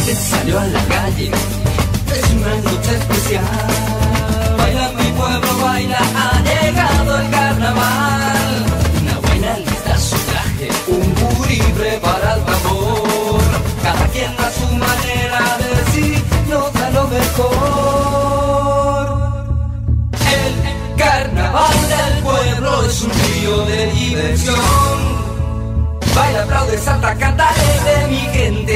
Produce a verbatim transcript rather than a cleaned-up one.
gente salió a la calle, es una noche especial. Baila mi pueblo, baila, ha llegado el carnaval. Una buena lista su traje, un gurí prepara el tambor. Cada quien a su manera de decir, nota lo mejor. El carnaval del pueblo es un río de diversión. Baila, aplaude, salta, canta de mi gente.